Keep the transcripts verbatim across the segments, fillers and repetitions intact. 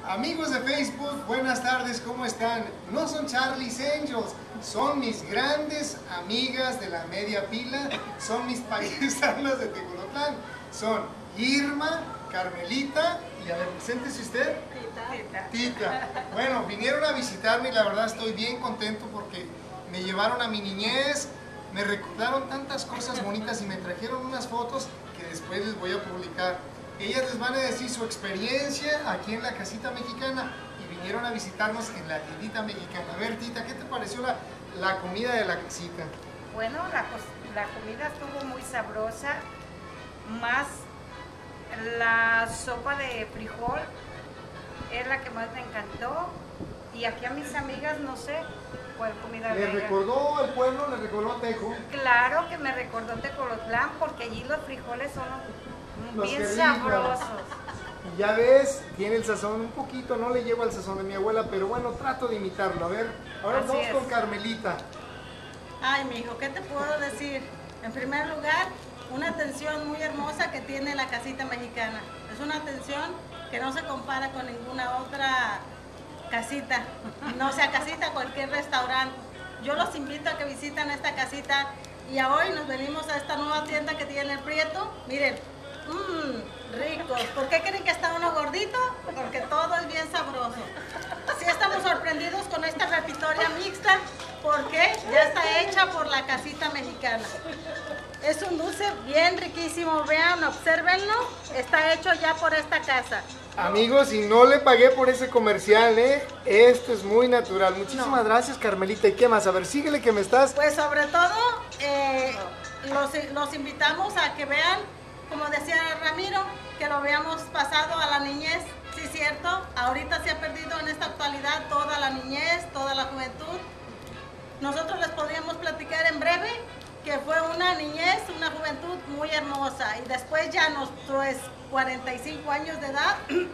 Amigos de Facebook, buenas tardes, ¿cómo están? No son Charlie's Angels, son mis grandes amigas de la media pila, son mis paisanas de Tecolotlán, son Irma, Carmelita y a ver, preséntese usted. Tita. Tita. Bueno, vinieron a visitarme y la verdad estoy bien contento porque me llevaron a mi niñez, me recordaron tantas cosas bonitas y me trajeron unas fotos que después les voy a publicar. Ellas les van a decir su experiencia aquí en la casita mexicana y vinieron a visitarnos en la tiendita mexicana. A ver, Tita, ¿qué te pareció la, la comida de la casita? Bueno, la, la comida estuvo muy sabrosa, más la sopa de frijol es la que más me encantó. Y aquí a mis amigas no sé cuál comida ¿Le recordó el pueblo? ¿Le recordó a Tejo? Claro que me recordó Tecolotlán porque allí los frijoles son Los bien que sabrosos. Y ya ves, tiene el sazón un poquito, no le llevo al sazón de mi abuela, pero bueno, trato de imitarlo. A ver, ahora Así vamos es. con Carmelita. Ay, mijo, ¿qué te puedo decir? En primer lugar, una atención muy hermosa que tiene la casita mexicana. Es una atención que no se compara con ninguna otra casita. No sea casita, cualquier restaurante. Yo los invito a que visiten esta casita y a hoy nos venimos a esta nueva tienda que tiene el Prieto. Miren, mmm, ricos. ¿Por qué creen que está uno gordito? Porque todo es bien sabroso. Sí estamos sorprendidos con esta repitoria mixta porque ya está hecha por la casita mexicana. Es un dulce bien riquísimo, vean, obsérvenlo, está hecho ya por esta casa. Amigos, y no le pagué por ese comercial, ¿eh? Esto es muy natural. Muchísimas No. gracias, Carmelita. ¿Y qué más? A ver, síguele que me estás... Pues sobre todo, eh, los, los invitamos a que vean, como decía Ramiro, que lo veamos pasado a la niñez. Sí, cierto, ahorita se ha perdido en esta actualidad toda la niñez, toda la juventud. Nosotros les podríamos platicar en breve que fue una niñez, una juventud muy hermosa y después ya nuestros cuarenta y cinco años de edad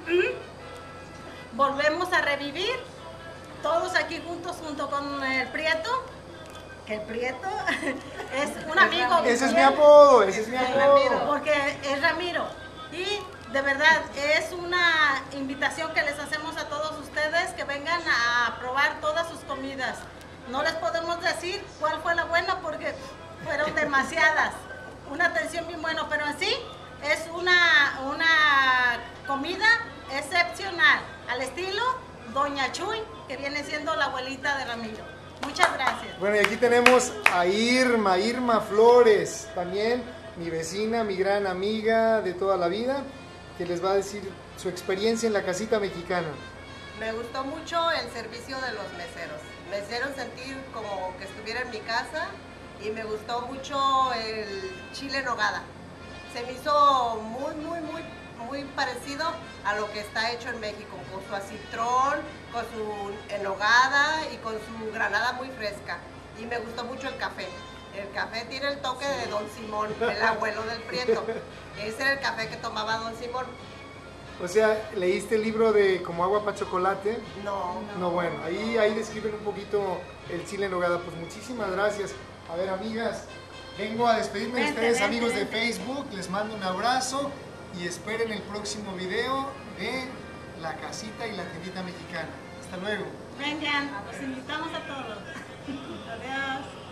volvemos a revivir todos aquí juntos junto con el Prieto, que el Prieto es un amigo. Ese es mi apodo, ese es mi Es apodo. Ramiro, porque es Ramiro. Y de verdad, es una invitación que les hacemos a todos ustedes que vengan a probar todas sus comidas. No les podemos decir cuál fue la buena porque fueron demasiadas. Una atención bien buena, pero en sí es una, una comida excepcional, al estilo Doña Chuy, que viene siendo la abuelita de Ramiro. Muchas gracias. Bueno, y aquí tenemos a Irma, Irma Flores, también mi vecina, mi gran amiga de toda la vida, que les va a decir su experiencia en la casita mexicana. Me gustó mucho el servicio de los meseros. Me hicieron sentir como que estuviera en mi casa y me gustó mucho el chile en nogada. Se me hizo muy, muy, muy, muy parecido a lo que está hecho en México, con su acitrón, con su enogada y con su granada muy fresca. Y me gustó mucho el café. El café tiene el toque de Don Simón, el abuelo del Prieto. Ese era el café que tomaba Don Simón. O sea, ¿leíste el libro de Como agua para chocolate? No, No, bueno, ahí, ahí describen un poquito el chile en nogada. Pues muchísimas gracias. A ver, amigas, vengo a despedirme de Vente, ustedes, vente, amigos de vente. Facebook. Les mando un abrazo y esperen el próximo video de la casita y la tiendita mexicana. Hasta luego. Vengan, los invitamos a todos. Adiós.